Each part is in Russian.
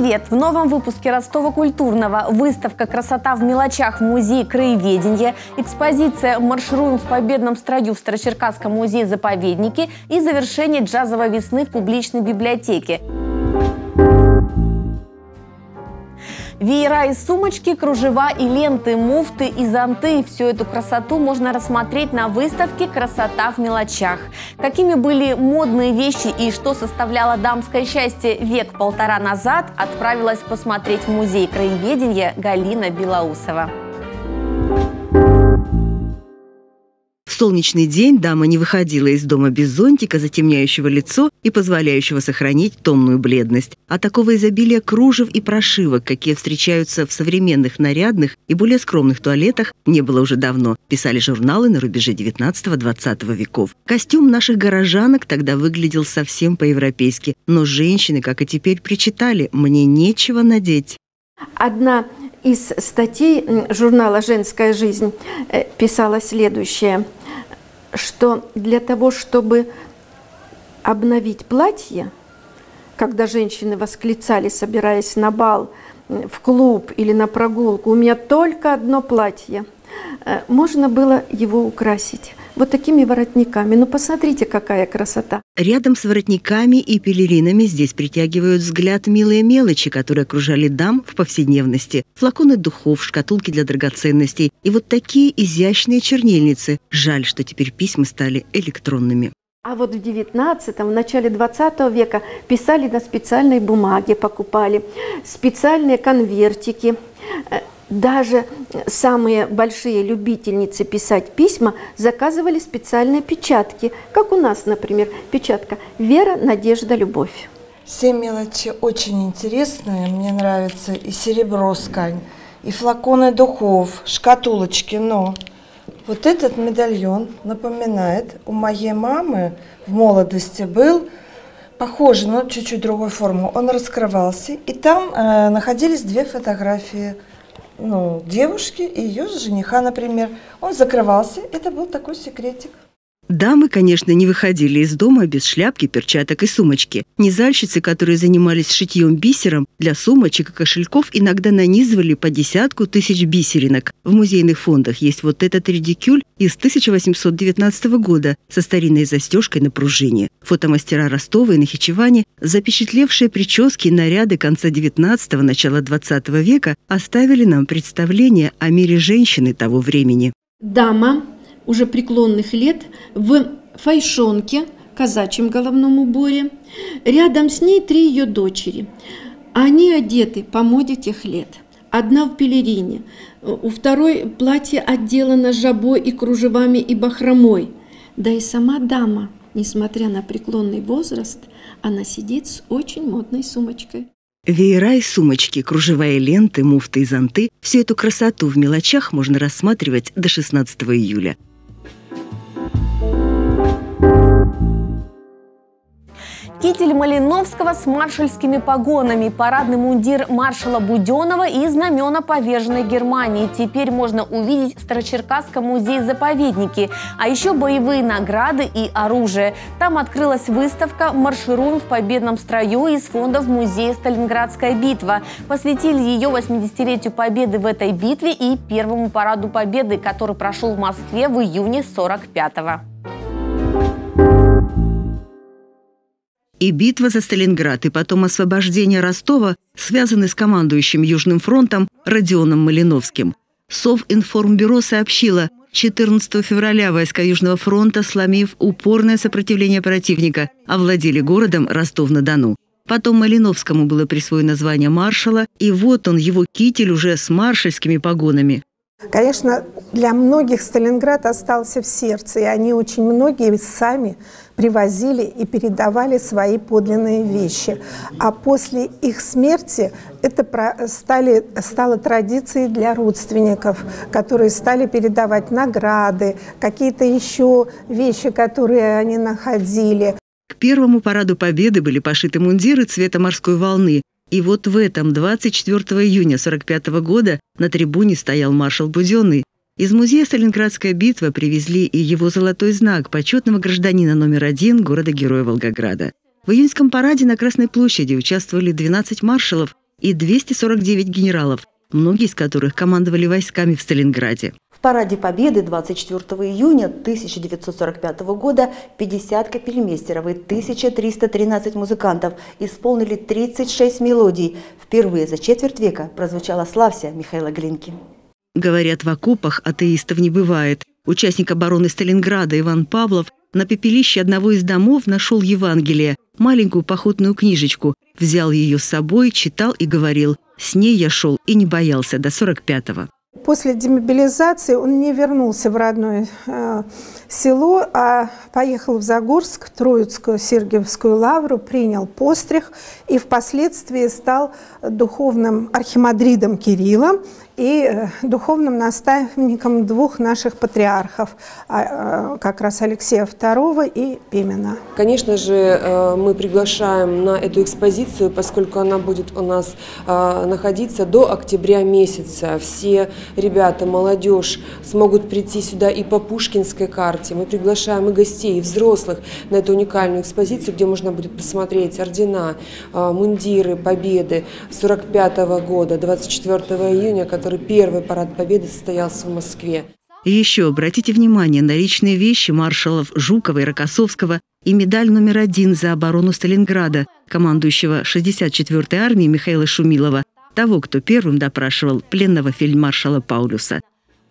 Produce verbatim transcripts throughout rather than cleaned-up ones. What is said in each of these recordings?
привет! В новом выпуске Ростова культурного выставка «Красота в мелочах» в музее краеведения, экспозиция «Маршируем в победном строю» в Старочеркасском музее-заповеднике и завершение джазовой весны в публичной библиотеке. Веера и сумочки, кружева и ленты, муфты и зонты – всю эту красоту можно рассмотреть на выставке «Красота в мелочах». Какими были модные вещи и что составляло дамское счастье век-полтора назад, отправилась посмотреть в музей краеведения Галина Белоусова. В солнечный день дама не выходила из дома без зонтика, затемняющего лицо и позволяющего сохранить томную бледность. А такого изобилия кружев и прошивок, какие встречаются в современных нарядных и более скромных туалетах, не было уже давно, писали журналы на рубеже девятнадцатого-двадцатого веков. Костюм наших горожанок тогда выглядел совсем по-европейски, но женщины, как и теперь, причитали: «Мне нечего надеть». Одна из статей журнала «Женская жизнь» писала следующее, что для того, чтобы обновить платье, когда женщины восклицали, собираясь на бал, в клуб или на прогулку: «У меня только одно платье», можно было его украсить вот такими воротниками. Ну, посмотрите, какая красота. Рядом с воротниками и пелеринами здесь притягивают взгляд милые мелочи, которые окружали дам в повседневности. Флаконы духов, шкатулки для драгоценностей и вот такие изящные чернильницы. Жаль, что теперь письма стали электронными. А вот в девятнадцатом, в начале двадцатого века писали на специальной бумаге, покупали специальные конвертики. Даже самые большие любительницы писать письма заказывали специальные печатки, как у нас, например, печатка «Вера, надежда, любовь». Все мелочи очень интересные, мне нравится и серебро скань, и флаконы духов, шкатулочки, но вот этот медальон напоминает, у моей мамы в молодости был похожий, но чуть-чуть другой формы. Он раскрывался, и там э, находились две фотографии. Ну, девушки и ее жениха, например. Он закрывался, это был такой секретик. Дамы, конечно, не выходили из дома без шляпки, перчаток и сумочки. Низальщицы, которые занимались шитьем бисером, для сумочек и кошельков иногда нанизывали по десятку тысяч бисеринок. В музейных фондах есть вот этот редикюль из тысяча восемьсот девятнадцатого года со старинной застежкой на пружине. Фотомастера Ростова и Нахичевани, запечатлевшие прически и наряды конца девятнадцатого – начала двадцатого века, оставили нам представление о мире женщины того времени. Дама уже преклонных лет в файшонке, казачьем головном уборе. Рядом с ней три ее дочери. Они одеты по моде тех лет. Одна в пелерине, у второй платье отделано жабой и кружевами и бахромой. Да и сама дама, несмотря на преклонный возраст, она сидит с очень модной сумочкой. Веера и сумочки, кружевая ленты, муфты и зонты – всю эту красоту в мелочах можно рассматривать до шестнадцатого июля. Китель Малиновского с маршальскими погонами, парадный мундир маршала Буденова и знамена поверженной Германии теперь можно увидеть в Старочеркасском музее-заповеднике. А еще боевые награды и оружие. Там открылась выставка «Маршируем в победном строю» из фондов музея «Сталинградская битва». Посвятили ее восьмидесятилетию победы в этой битве и первому параду победы, который прошел в Москве в июне сорок пятого. И битва за Сталинград, и потом освобождение Ростова связаны с командующим Южным фронтом Родионом Малиновским. Совинформбюро сообщило, четырнадцатого февраля войска Южного фронта, сломив упорное сопротивление противника, овладели городом Ростов-на-Дону. Потом Малиновскому было присвоено звание маршала, и вот он, его китель уже с маршальскими погонами. Конечно, для многих Сталинград остался в сердце, и они очень многие сами привозили и передавали свои подлинные вещи. А после их смерти это стали, стало традицией для родственников, которые стали передавать награды, какие-то еще вещи, которые они находили. К первому параду Победы были пошиты мундиры цвета морской волны. И вот в этом двадцать четвёртого июня сорок пятого года на трибуне стоял маршал Буденный. Из музея «Сталинградская битва» привезли и его золотой знак почетного гражданина номер один города-героя Волгограда. В июньском параде на Красной площади участвовали двенадцать маршалов, и двести сорок девять генералов, многие из которых командовали войсками в Сталинграде. В Параде Победы двадцать четвёртого июня тысяча девятьсот сорок пятого года пятьдесят капельмейстеров и тысяча триста тринадцать музыкантов исполнили тридцать шесть мелодий. Впервые за четверть века прозвучала «Славься» Михаила Глинки. Говорят, в окопах атеистов не бывает. Участник обороны Сталинграда Иван Павлов на пепелище одного из домов нашел Евангелие, маленькую походную книжечку, взял ее с собой, читал и говорил: «С ней я шел и не боялся до сорок пятого». После демобилизации он не вернулся в родное э, село, а поехал в Загорск, Троицкую Сергиевскую лавру, принял постриг и впоследствии стал духовным архимандритом Кирилла и э, духовным наставником двух наших патриархов, э, как раз Алексея второго и Пимена. Конечно же, э, мы приглашаем на эту экспозицию, поскольку она будет у нас э, находиться до октября месяца. Все ребята, молодежь смогут прийти сюда и по Пушкинской карте. Мы приглашаем и гостей, и взрослых на эту уникальную экспозицию, где можно будет посмотреть ордена, мундиры Победы сорок пятого года, двадцать четвёртого июня, который первый парад Победы состоялся в Москве. И еще обратите внимание на личные вещи маршалов Жукова и Рокоссовского и медаль номер один за оборону Сталинграда, командующего шестьдесят четвёртой армией Михаила Шумилова, того, кто первым допрашивал пленного фельдмаршала Паулюса.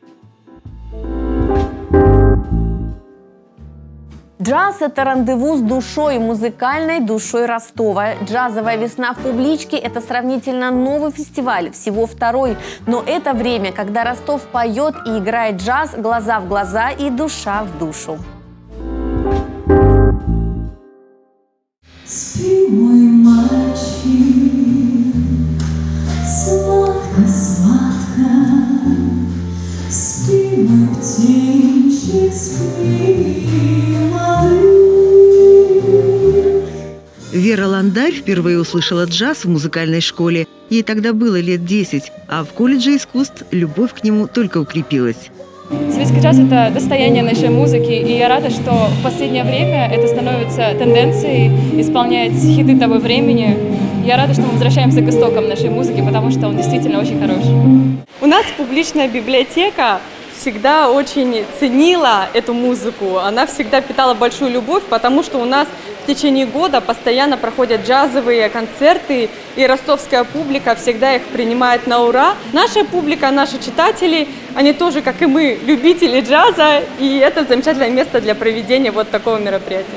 Джаз – это рандеву с душой, музыкальной душой Ростова. Джазовая весна в Публичке – это сравнительно новый фестиваль, всего второй. Но это время, когда Ростов поет и играет джаз глаза в глаза и душа в душу. Спи, мой мальчик, сладко-сладко, спи, мой птенчик, спи, малыш. Вера Ландарь впервые услышала джаз в музыкальной школе. Ей тогда было лет десять, а в колледже искусств любовь к нему только укрепилась. Советский джаз – это достояние нашей музыки, и я рада, что в последнее время это становится тенденцией исполнять хиты того времени. Я рада, что мы возвращаемся к истокам нашей музыки, потому что он действительно очень хорош. У нас публичная библиотека всегда очень ценила эту музыку. Она всегда питала большую любовь, потому что у нас в течение года постоянно проходят джазовые концерты, и ростовская публика всегда их принимает на ура. Наша публика, наши читатели, они тоже, как и мы, любители джаза, и это замечательное место для проведения вот такого мероприятия.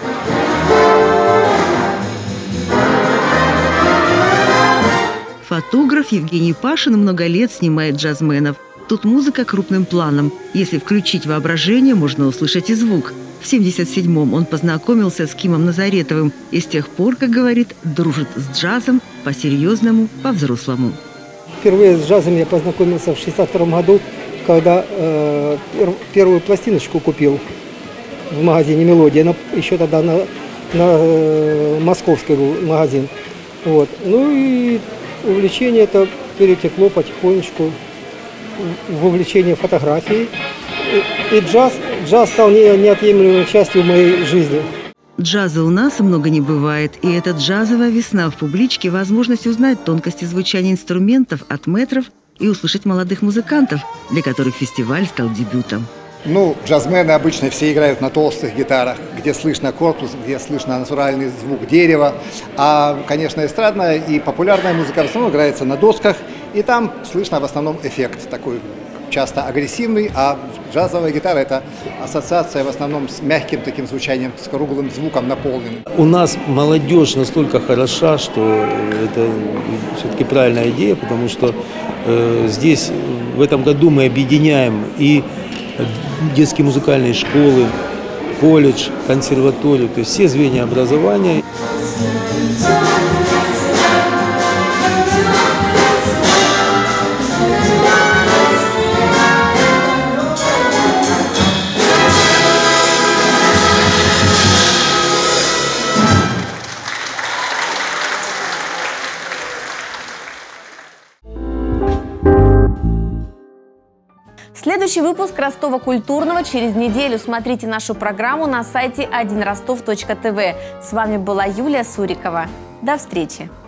Фотограф Евгений Пашин много лет снимает джазменов. Тут музыка крупным планом. Если включить воображение, можно услышать и звук. В семьдесят седьмом он познакомился с Кимом Назаретовым и с тех пор, как говорит, дружит с джазом по-серьезному, по-взрослому. Впервые с джазом я познакомился в шестьдесят втором году, когда э, пер, первую пластиночку купил в магазине «Мелодия». На, еще тогда на, на э, московский был магазин. Вот. Ну и увлечение это перетекло потихонечку в увлечение фотографией. И, и джаз, джаз стал неотъемлемой частью моей жизни. Джаза у нас много не бывает, и эта джазовая весна в Публичке – возможность узнать тонкости звучания инструментов от мэтров и услышать молодых музыкантов, для которых фестиваль стал дебютом. Ну, джазмены обычно все играют на толстых гитарах, где слышно корпус, где слышно натуральный звук дерева. А, конечно, эстрадная и популярная музыка в основном играется на досках, и там слышно в основном эффект такой часто агрессивный, а джазовая гитара – это ассоциация в основном с мягким таким звучанием, с круглым звуком наполненным. У нас молодежь настолько хороша, что это все-таки правильная идея, потому что э, здесь в этом году мы объединяем и детские музыкальные школы, колледж, консерваторию, то есть все звенья образования. Следующий выпуск Ростова культурного через неделю. Смотрите нашу программу на сайте один ростов точка тв. С вами была Юлия Сурикова. До встречи!